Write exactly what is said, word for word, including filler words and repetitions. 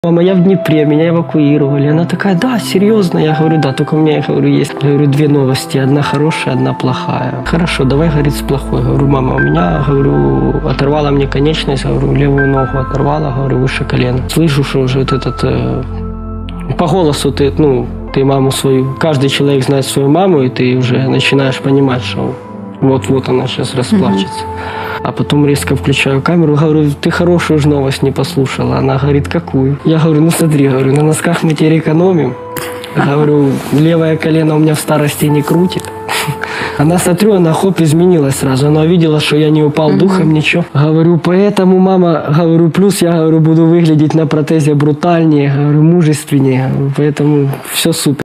Мама, я в Днепре, меня эвакуировали. Она такая, да, серьезно? Я говорю, да, только у меня, я говорю, есть, я говорю, две новости. Одна хорошая, одна плохая. Хорошо, давай, говорит, с плохой. Говорю, мама, у меня, говорю, оторвала мне конечность, говорю, левую ногу оторвала, говорю, выше колена. Слышу, что уже вот этот, э, по голосу ты, ну, ты маму свою, каждый человек знает свою маму, и ты уже начинаешь понимать, что вот-вот она сейчас расплачется. А потом резко включаю камеру, говорю, ты хорошую же новость не послушала. Она говорит, какую? Я говорю, ну смотри, говорю, на носках мы теперь экономим. Говорю, левое колено у меня в старости не крутит. Она, смотрю, она хоп, изменилась сразу. Она увидела, что я не упал духом, ничего. Говорю, поэтому, мама, говорю, плюс я, говорю, буду выглядеть на протезе брутальнее, говорю, мужественнее. Говорю, поэтому все супер.